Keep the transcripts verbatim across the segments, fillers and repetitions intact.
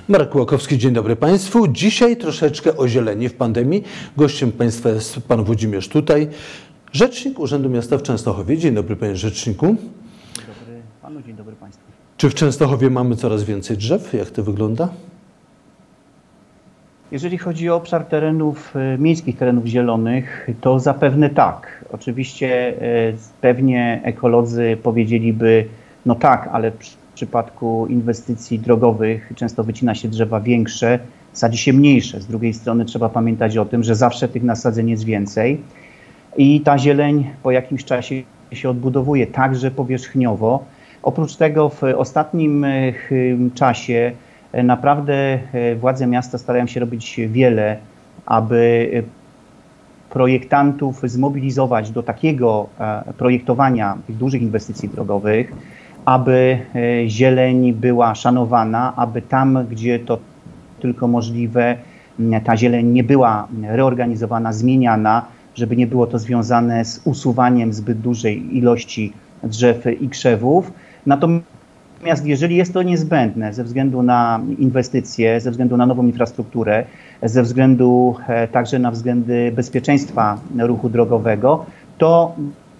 Marek Łakowski, dzień dobry Państwu. Dzisiaj troszeczkę o zieleni w pandemii. Gościem Państwa jest Pan Włodzimierz Tutaj, rzecznik Urzędu Miasta w Częstochowie. Dzień dobry Panie Rzeczniku. Dzień dobry Panu, dzień dobry Państwu. Czy w Częstochowie mamy coraz więcej drzew? Jak to wygląda? Jeżeli chodzi o obszar terenów, miejskich terenów zielonych, to zapewne tak. Oczywiście pewnie ekolodzy powiedzieliby, no tak, ale w przypadku inwestycji drogowych często wycina się drzewa większe, sadzi się mniejsze. Z drugiej strony trzeba pamiętać o tym, że zawsze tych nasadzeń jest więcej i ta zieleń po jakimś czasie się odbudowuje, także powierzchniowo. Oprócz tego w ostatnim czasie naprawdę władze miasta starają się robić wiele, aby projektantów zmobilizować do takiego projektowania tych dużych inwestycji drogowych, aby zieleń była szanowana, aby tam, gdzie to tylko możliwe, ta zieleń nie była reorganizowana, zmieniana, żeby nie było to związane z usuwaniem zbyt dużej ilości drzew i krzewów. Natomiast jeżeli jest to niezbędne ze względu na inwestycje, ze względu na nową infrastrukturę, ze względu także na względy bezpieczeństwa ruchu drogowego, to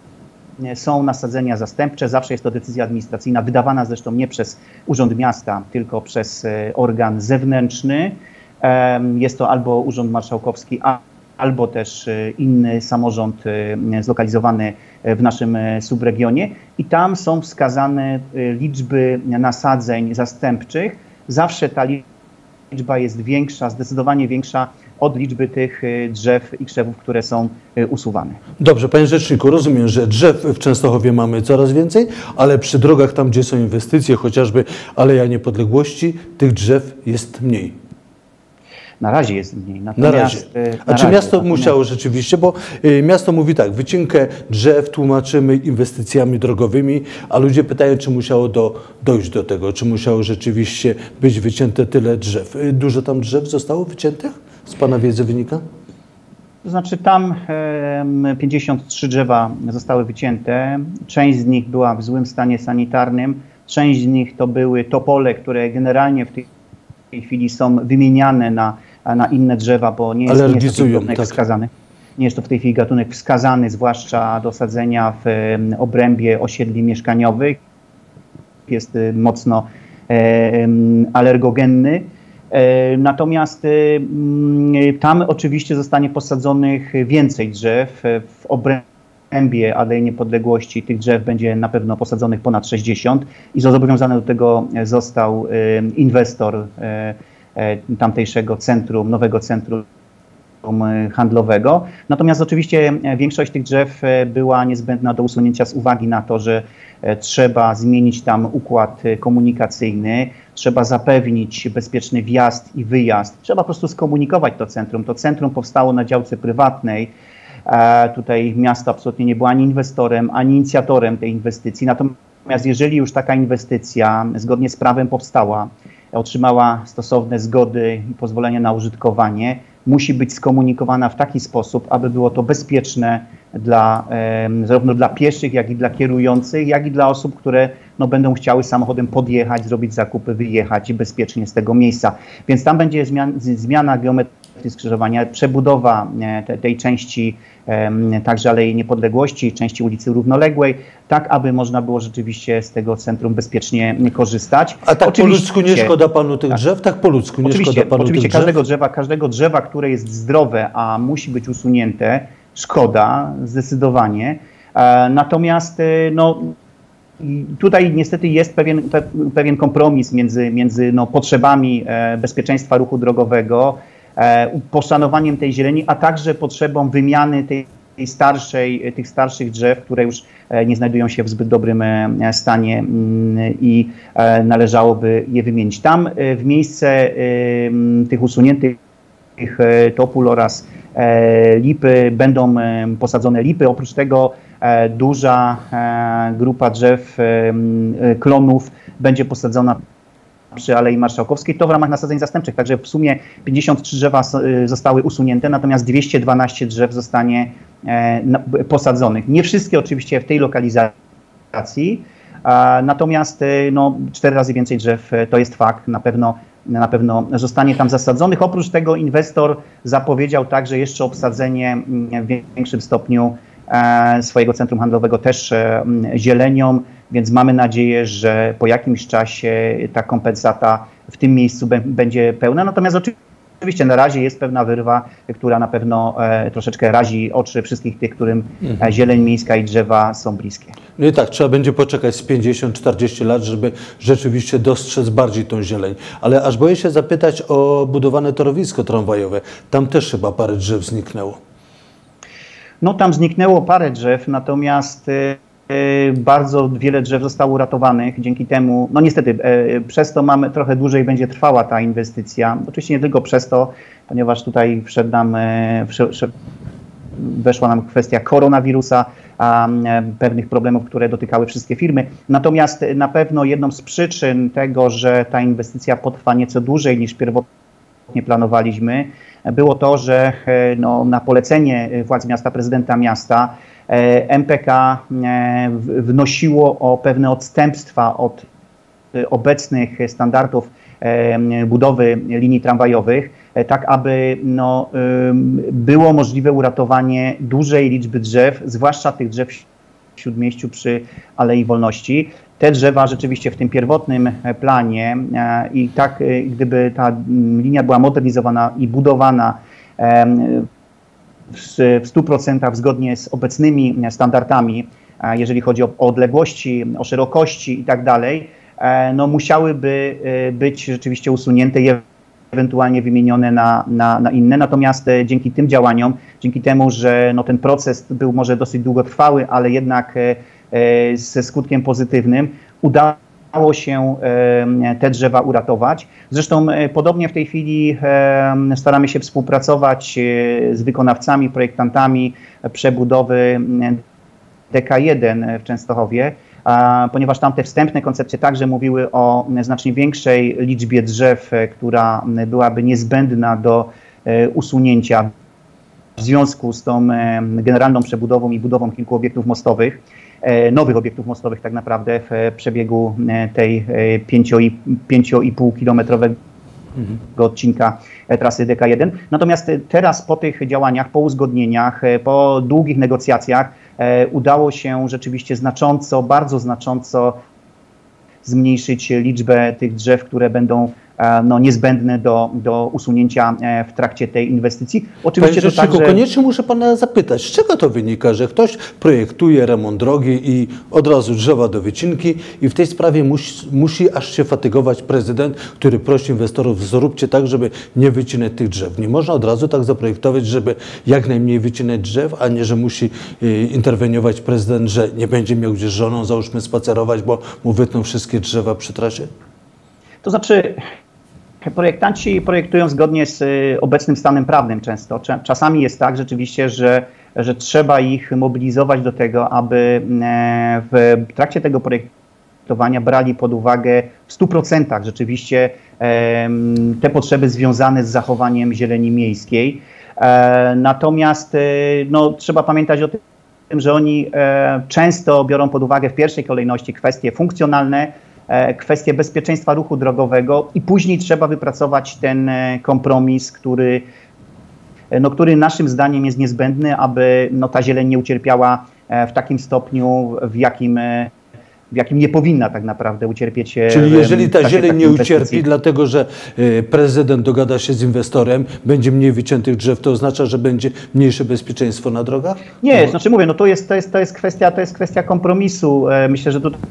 są nasadzenia zastępcze. Zawsze jest to decyzja administracyjna, wydawana zresztą nie przez Urząd Miasta, tylko przez organ zewnętrzny. Jest to albo Urząd Marszałkowski, albo też inny samorząd zlokalizowany w naszym subregionie. I tam są wskazane liczby nasadzeń zastępczych. Zawsze ta liczba jest większa, zdecydowanie większa od liczby tych drzew i krzewów, które są usuwane. Dobrze, Panie Rzeczniku, rozumiem, że drzew w Częstochowie mamy coraz więcej, ale przy drogach, tam gdzie są inwestycje, chociażby Aleja Niepodległości, tych drzew jest mniej. Na razie jest mniej. Na razie. A na czy razie, miasto natomiast... musiało rzeczywiście, bo y, miasto mówi tak, wycinkę drzew tłumaczymy inwestycjami drogowymi, a ludzie pytają, czy musiało do, dojść do tego, czy musiało rzeczywiście być wycięte tyle drzew. Y, dużo tam drzew zostało wyciętych? Z Pana wiedzy wynika? To znaczy tam e, pięćdziesiąt trzy drzewa zostały wycięte. Część z nich była w złym stanie sanitarnym. Część z nich to były topole, które generalnie w tej w tej chwili są wymieniane na, na inne drzewa, bo nie jest, nie jest to gatunek tak. wskazany. Nie jest to w tej chwili gatunek wskazany, zwłaszcza do sadzenia w obrębie osiedli mieszkaniowych. Jest mocno e, alergogenny. E, natomiast e, tam oczywiście zostanie posadzonych więcej drzew w obrębie Alei Niepodległości. Tych drzew będzie na pewno posadzonych ponad sześćdziesiąt i zobowiązany do tego został inwestor tamtejszego centrum, nowego centrum handlowego. Natomiast oczywiście większość tych drzew była niezbędna do usunięcia z uwagi na to, że trzeba zmienić tam układ komunikacyjny, trzeba zapewnić bezpieczny wjazd i wyjazd. Trzeba po prostu skomunikować to centrum. To centrum powstało na działce prywatnej. Tutaj miasto absolutnie nie było ani inwestorem, ani inicjatorem tej inwestycji. Natomiast jeżeli już taka inwestycja zgodnie z prawem powstała, otrzymała stosowne zgody i pozwolenia na użytkowanie, musi być skomunikowana w taki sposób, aby było to bezpieczne dla, zarówno dla pieszych, jak i dla kierujących, jak i dla osób, które no, będą chciały samochodem podjechać, zrobić zakupy, wyjechać bezpiecznie z tego miejsca. Więc tam będzie zmian, zmiana geometrii skrzyżowania, przebudowa te, tej części także Alei Niepodległości, części ulicy Równoległej, tak aby można było rzeczywiście z tego centrum bezpiecznie korzystać. A tak oczywiście, po ludzku nie szkoda Panu tych drzew? Tak po ludzku nie oczywiście, szkoda Panu oczywiście tych drzew? każdego drzewa, każdego drzewa, które jest zdrowe, a musi być usunięte, szkoda, zdecydowanie. Natomiast no, tutaj niestety jest pewien, pewien kompromis między, między no, potrzebami bezpieczeństwa ruchu drogowego, poszanowaniem tej zieleni, a także potrzebą wymiany tej, tej starszej, tych starszych drzew, które już nie znajdują się w zbyt dobrym stanie i należałoby je wymienić. Tam w miejsce tych usuniętych topól oraz lipy będą posadzone lipy. Oprócz tego duża grupa drzew klonów będzie posadzona przy Alei Marszałkowskiej, to w ramach nasadzeń zastępczych. Także w sumie pięćdziesiąt trzy drzewa zostały usunięte, natomiast dwieście dwanaście drzew zostanie posadzonych. Nie wszystkie oczywiście w tej lokalizacji, natomiast no, cztery razy więcej drzew to jest fakt. Na pewno na pewno zostanie tam zasadzonych. Oprócz tego inwestor zapowiedział także jeszcze obsadzenie w większym stopniu swojego centrum handlowego też zielenią, więc mamy nadzieję, że po jakimś czasie ta kompensata w tym miejscu będzie pełna. Natomiast oczywiście na razie jest pewna wyrwa, która na pewno troszeczkę razi oczy wszystkich tych, którym mhm. zieleń miejska i drzewa są bliskie. No i tak, trzeba będzie poczekać z pięćdziesiąt czterdzieści lat, żeby rzeczywiście dostrzec bardziej tą zieleń. Ale aż boję się zapytać o budowane torowisko tramwajowe. Tam też chyba parę drzew zniknęło. No tam zniknęło parę drzew, natomiast bardzo wiele drzew zostało uratowanych. Dzięki temu, no niestety, przez to mamy trochę dłużej będzie trwała ta inwestycja. Oczywiście nie tylko przez to, ponieważ tutaj wszedł nam, weszła nam kwestia koronawirusa, a pewnych problemów, które dotykały wszystkie firmy. Natomiast na pewno jedną z przyczyn tego, że ta inwestycja potrwa nieco dłużej niż pierwotnie planowaliśmy, było to, że no, na polecenie władz miasta, prezydenta miasta, M P K wnosiło o pewne odstępstwa od obecnych standardów budowy linii tramwajowych, tak aby no, było możliwe uratowanie dużej liczby drzew, zwłaszcza tych drzew w Śródmieściu przy Alei Wolności. Te drzewa rzeczywiście w tym pierwotnym planie i tak gdyby ta linia była modernizowana i budowana w stu procentach zgodnie z obecnymi standardami, jeżeli chodzi o odległości, o szerokości i tak dalej, no musiałyby być rzeczywiście usunięte i ewentualnie wymienione na, na, na inne. Natomiast dzięki tym działaniom, dzięki temu, że no ten proces był może dosyć długotrwały, ale jednak ze skutkiem pozytywnym, udało się te drzewa uratować. Zresztą podobnie w tej chwili staramy się współpracować z wykonawcami, projektantami przebudowy D K jeden w Częstochowie, ponieważ tam te wstępne koncepcje także mówiły o znacznie większej liczbie drzew, która byłaby niezbędna do usunięcia w związku z tą generalną przebudową i budową kilku obiektów mostowych, nowych obiektów mostowych tak naprawdę w przebiegu tej pięciu i pół kilometrowego odcinka trasy D K jeden. Natomiast teraz po tych działaniach, po uzgodnieniach, po długich negocjacjach udało się rzeczywiście znacząco, bardzo znacząco zmniejszyć liczbę tych drzew, które będą no, niezbędne do, do usunięcia w trakcie tej inwestycji. Oczywiście Panie Rzeczniku, także... koniecznie muszę Pana zapytać, z czego to wynika, że ktoś projektuje remont drogi i od razu drzewa do wycinki i w tej sprawie musi, musi aż się fatygować prezydent, który prosi inwestorów, zróbcie tak, żeby nie wycinać tych drzew. Nie można od razu tak zaprojektować, żeby jak najmniej wycinać drzew, a nie, że musi interweniować prezydent, że nie będzie miał gdzie z żoną, załóżmy, spacerować, bo mu wytną wszystkie drzewa przy trasie? To znaczy... Projektanci projektują zgodnie z obecnym stanem prawnym często. Czasami jest tak rzeczywiście, że, że trzeba ich mobilizować do tego, aby w trakcie tego projektowania brali pod uwagę w stu procentach rzeczywiście te potrzeby związane z zachowaniem zieleni miejskiej. Natomiast no, trzeba pamiętać o tym, że oni często biorą pod uwagę w pierwszej kolejności kwestie funkcjonalne, kwestie bezpieczeństwa ruchu drogowego i później trzeba wypracować ten kompromis, który, no, który naszym zdaniem jest niezbędny, aby no, ta zieleń nie ucierpiała w takim stopniu, w jakim, w jakim nie powinna tak naprawdę ucierpieć. Czyli jeżeli ta zieleń nie ucierpi, dlatego że prezydent dogada się z inwestorem, będzie mniej wyciętych drzew, to oznacza, że będzie mniejsze bezpieczeństwo na drogach? Nie, no. Znaczy mówię, no to jest, to jest, to jest kwestia, to jest kwestia kompromisu. Myślę, że tutaj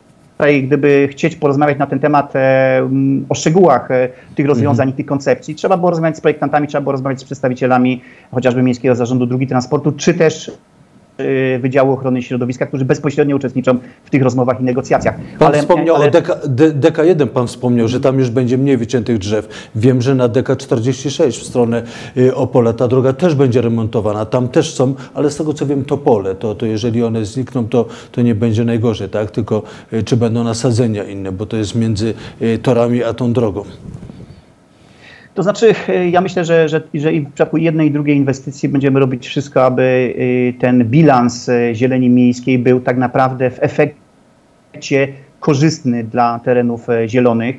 gdyby chcieć porozmawiać na ten temat e, o szczegółach e, tych rozwiązań i tych koncepcji, trzeba było rozmawiać z projektantami, trzeba było rozmawiać z przedstawicielami chociażby Miejskiego Zarządu Dróg i Transportu, czy też e, Wydziału Ochrony Środowiska, którzy bezpośrednio uczestniczą w tych rozmowach i negocjacjach. Pan ale, wspomniał ale... o D K jeden, pan wspomniał, że tam już będzie mniej wyciętych drzew. Wiem, że na D K czterdzieści sześć w stronę Opola ta droga też będzie remontowana. Tam też są, ale z tego co wiem, to pole. To, to jeżeli one znikną, to, to nie będzie najgorzej, tak? Tylko czy będą nasadzenia inne, bo to jest między torami a tą drogą. To znaczy, ja myślę, że, że, że i w przypadku jednej i drugiej inwestycji będziemy robić wszystko, aby ten bilans zieleni miejskiej był tak naprawdę w efekcie korzystny dla terenów zielonych,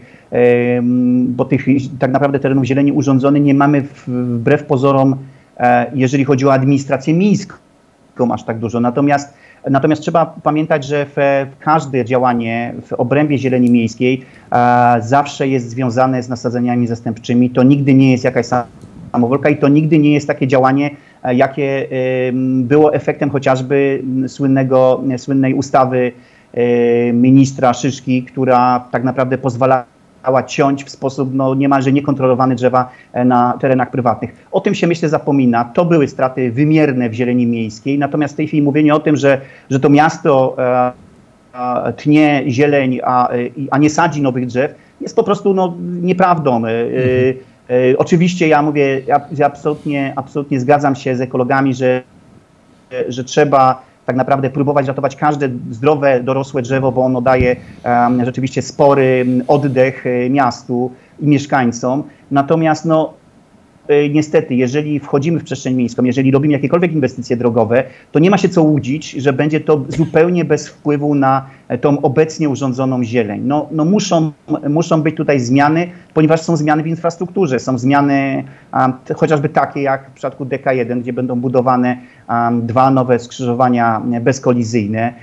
bo tych tak naprawdę terenów zieleni urządzonych nie mamy wbrew pozorom, jeżeli chodzi o administrację miejską, aż tak dużo. Natomiast, natomiast trzeba pamiętać, że w, w każde działanie w obrębie zieleni miejskiej zawsze jest związane z nasadzeniami zastępczymi. To nigdy nie jest jakaś samowolka i to nigdy nie jest takie działanie, jakie było efektem chociażby słynnego, słynnej ustawy ministra Szyszki, która tak naprawdę pozwalała ciąć w sposób no, niemalże niekontrolowany drzewa na terenach prywatnych. O tym się myślę zapomina. To były straty wymierne w zieleni miejskiej. Natomiast w tej chwili mówienie o tym, że, że to miasto e, tnie zieleń, a, a nie sadzi nowych drzew, jest po prostu no, nieprawdą. Mhm. E, e, oczywiście ja mówię, ja, ja absolutnie, absolutnie zgadzam się z ekologami, że, że trzeba tak naprawdę próbować ratować każde zdrowe, dorosłe drzewo, bo ono daje um, rzeczywiście spory oddech miastu i mieszkańcom. Natomiast no, y, niestety, jeżeli wchodzimy w przestrzeń miejską, jeżeli robimy jakiekolwiek inwestycje drogowe, to nie ma się co łudzić, że będzie to zupełnie bez wpływu na tą obecnie urządzoną zieleń. No, no muszą, muszą być tutaj zmiany, ponieważ są zmiany w infrastrukturze, są zmiany um, chociażby takie jak w przypadku D K jeden, gdzie będą budowane um, dwa nowe skrzyżowania bezkolizyjne.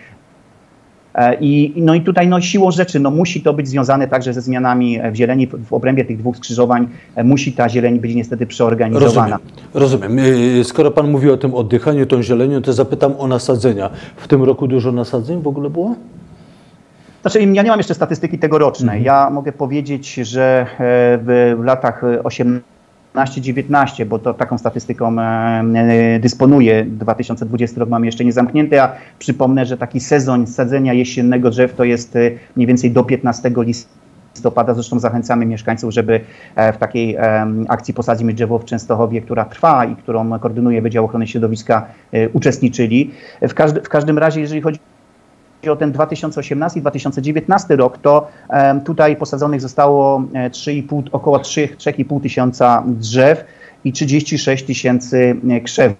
I, no i tutaj no, siłą rzeczy no, musi to być związane także ze zmianami w zieleni. W obrębie tych dwóch skrzyżowań musi ta zieleń być niestety przeorganizowana. Rozumiem. Rozumiem. Skoro pan mówi o tym oddychaniu tą zielenią, to zapytam o nasadzenia. W tym roku dużo nasadzeń w ogóle było? Znaczy, ja nie mam jeszcze statystyki tegorocznej. Mhm. Ja mogę powiedzieć, że w, w latach osiemnaście dziewiętnaście, bo to taką statystyką dysponuje, dwa tysiące dwudziesty rok mamy jeszcze nie zamknięty, a przypomnę, że taki sezon sadzenia jesiennego drzew to jest mniej więcej do piętnastego listopada. Zresztą zachęcamy mieszkańców, żeby w takiej akcji Posadzimy drzewo w Częstochowie, która trwa i którą koordynuje Wydział Ochrony Środowiska, uczestniczyli. W, każdy, w każdym razie, jeżeli chodzi o ten dwa tysiące osiemnasty i dwa tysiące dziewiętnasty rok, to um, tutaj posadzonych zostało trzy i pół, około trzy i pół tysiąca drzew i trzydzieści sześć tysięcy krzewów.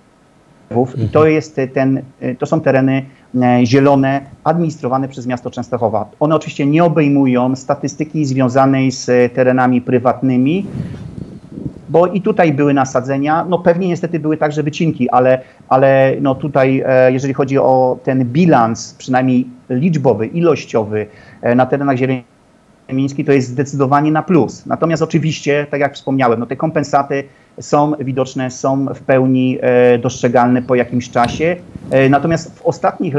I to, jest ten, to są tereny zielone administrowane przez miasto Częstochowa. One oczywiście nie obejmują statystyki związanej z terenami prywatnymi, bo i tutaj były nasadzenia, no pewnie niestety były także wycinki, ale, ale no tutaj e, jeżeli chodzi o ten bilans, przynajmniej liczbowy, ilościowy e, na terenach zieleni miejskiej, to jest zdecydowanie na plus. Natomiast oczywiście, tak jak wspomniałem, no te kompensaty są widoczne, są w pełni e, dostrzegalne po jakimś czasie. E, natomiast w ostatnich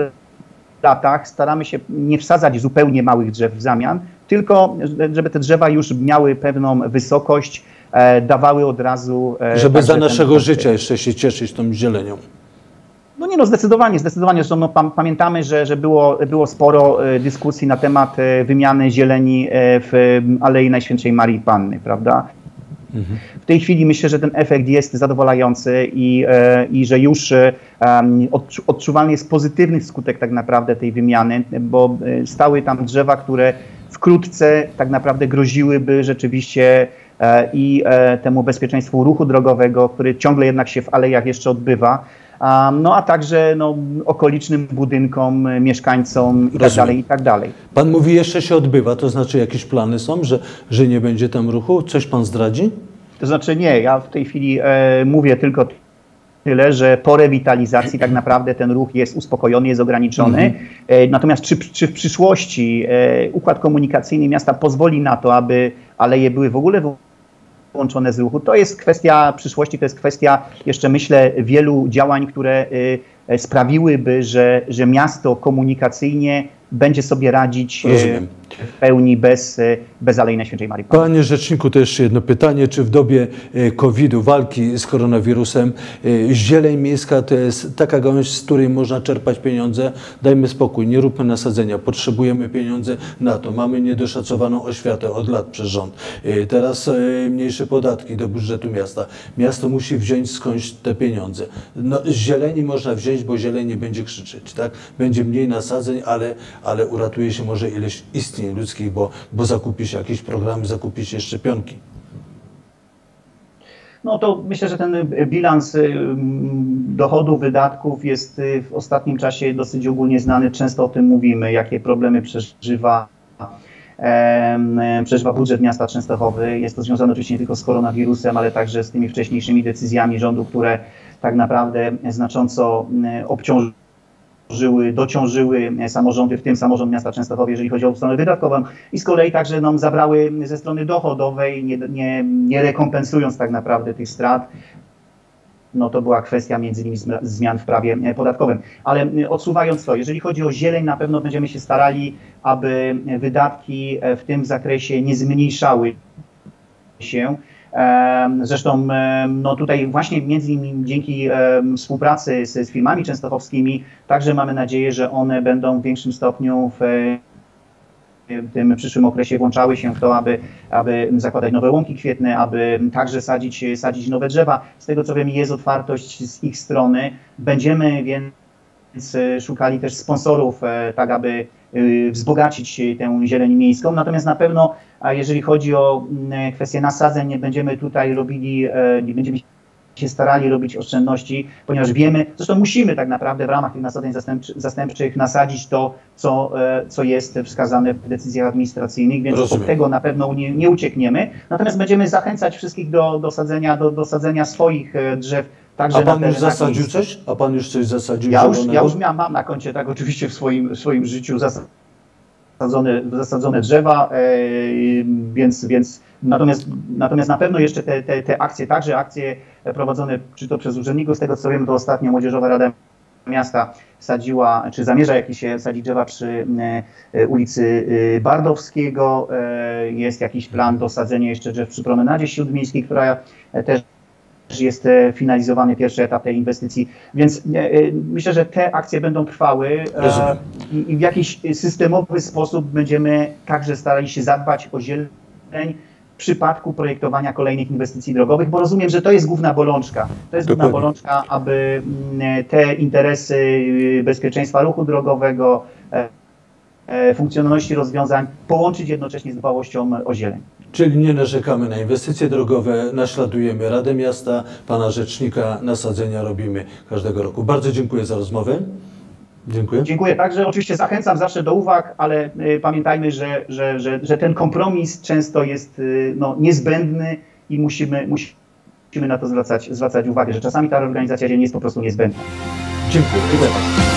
latach staramy się nie wsadzać zupełnie małych drzew w zamian, tylko żeby te drzewa już miały pewną wysokość, e, dawały od razu... E, żeby za naszego ten... życia jeszcze się cieszyć tą zielenią. No nie no, zdecydowanie, zdecydowanie. Zresztą no, pamiętamy, że, że było, było sporo e, dyskusji na temat e, wymiany zieleni e, w Alei Najświętszej Marii Panny, prawda? Mhm. W tej chwili myślę, że ten efekt jest zadowalający i, e, i że już e, odczu, odczuwalny jest pozytywny skutek tak naprawdę tej wymiany, bo e, stały tam drzewa, które wkrótce tak naprawdę groziłyby rzeczywiście e, i e, temu bezpieczeństwu ruchu drogowego, który ciągle jednak się w alejach jeszcze odbywa, a, no a także no, okolicznym budynkom, mieszkańcom i tak dalej, i tak dalej. Pan mówi, jeszcze się odbywa, to znaczy jakieś plany są, że, że nie będzie tam ruchu? Coś pan zdradzi? To znaczy nie, ja w tej chwili e, mówię tylko tyle, że po rewitalizacji tak naprawdę ten ruch jest uspokojony, jest ograniczony. Mhm. E, natomiast czy, czy w przyszłości e, układ komunikacyjny miasta pozwoli na to, aby aleje były w ogóle wyłączone z ruchu, to jest kwestia przyszłości, to jest kwestia jeszcze myślę wielu działań, które y, sprawiłyby, że, że miasto komunikacyjnie będzie sobie radzić y, w pełni bez, bez Alei Najświętszej Marii Panny. Panie Rzeczniku, to jeszcze jedno pytanie. Czy w dobie kowida, walki z koronawirusem, zieleń miejska to jest taka gałąź, z której można czerpać pieniądze? Dajmy spokój, nie róbmy nasadzenia. Potrzebujemy pieniędzy na to. Mamy niedoszacowaną oświatę od lat przez rząd. Teraz mniejsze podatki do budżetu miasta. Miasto musi wziąć skądś te pieniądze. No, z zieleni można wziąć, bo zieleń nie będzie krzyczeć. Tak? Będzie mniej nasadzeń, ale, ale uratuje się może ileś istnień ludzkich, bo, bo zakupi się jakieś programy, zakupi się szczepionki. No to myślę, że ten bilans dochodów, wydatków jest w ostatnim czasie dosyć ogólnie znany. Często o tym mówimy, jakie problemy przeżywa przeżywa budżet miasta Częstochowy. Jest to związane oczywiście nie tylko z koronawirusem, ale także z tymi wcześniejszymi decyzjami rządu, które tak naprawdę znacząco obciążyły, dociążyły samorządy, w tym samorząd miasta Częstochowy, jeżeli chodzi o stronę wydatkową, i z kolei także nam zabrały ze strony dochodowej, nie, nie, nie rekompensując tak naprawdę tych strat. No to była kwestia między innymi zmian w prawie podatkowym. Ale odsuwając to, jeżeli chodzi o zieleń, na pewno będziemy się starali, aby wydatki w tym zakresie nie zmniejszały się. Zresztą no tutaj właśnie między innymi dzięki współpracy z, z firmami częstochowskimi także mamy nadzieję, że one będą w większym stopniu w w tym przyszłym okresie włączały się w to, aby, aby zakładać nowe łąki kwietne, aby także sadzić, sadzić nowe drzewa. Z tego co wiem, jest otwartość z ich strony. Będziemy więc szukali też sponsorów, tak aby wzbogacić tę zieleń miejską. Natomiast na pewno, jeżeli chodzi o kwestię nasadzeń, nie będziemy tutaj robili, nie będziemy się starali robić oszczędności, ponieważ wiemy, zresztą musimy tak naprawdę w ramach tych nasadzeń zastępczy, zastępczych nasadzić to, co, co jest wskazane w decyzjach administracyjnych, więc Rozumiem. od tego na pewno nie, nie uciekniemy. Natomiast będziemy zachęcać wszystkich do, do, sadzenia, do, do sadzenia swoich drzew. Także A pan na już terenach zasadził miejskich. coś? A pan już coś zasadził? Ja już, zielonego? ja już miałem, mam na koncie, tak oczywiście w swoim, w swoim życiu zasadzone, zasadzone drzewa, e, więc, więc natomiast, natomiast na pewno jeszcze te, te, te akcje, także akcje prowadzone czy to przez urzędników, z tego co wiem, to ostatnio Młodzieżowa Rada Miasta sadziła, czy zamierza jakieś sadzić drzewa przy e, ulicy Bardowskiego. E, jest jakiś plan do sadzenia jeszcze drzew przy promenadzie śródmiejskiej, która też jest finalizowany pierwszy etap tej inwestycji, więc e, myślę, że te akcje będą trwały e, i, i w jakiś systemowy sposób będziemy także starali się zadbać o zieleń w przypadku projektowania kolejnych inwestycji drogowych, bo rozumiem, że to jest główna bolączka. To jest Dokładnie. główna bolączka, aby m, te interesy bezpieczeństwa ruchu drogowego, e, e, funkcjonalności rozwiązań połączyć jednocześnie z dbałością o zieleń. Czyli nie narzekamy na inwestycje drogowe, naśladujemy Radę Miasta, pana rzecznika, nasadzenia robimy każdego roku. Bardzo dziękuję za rozmowę. Dziękuję. Dziękuję. Także oczywiście zachęcam zawsze do uwag, ale y, pamiętajmy, że, że, że, że ten kompromis często jest y, no, niezbędny i musimy, musimy na to zwracać, zwracać uwagę, że czasami ta organizacja dzielnie jest po prostu niezbędna. Dziękuję. Dziękuję.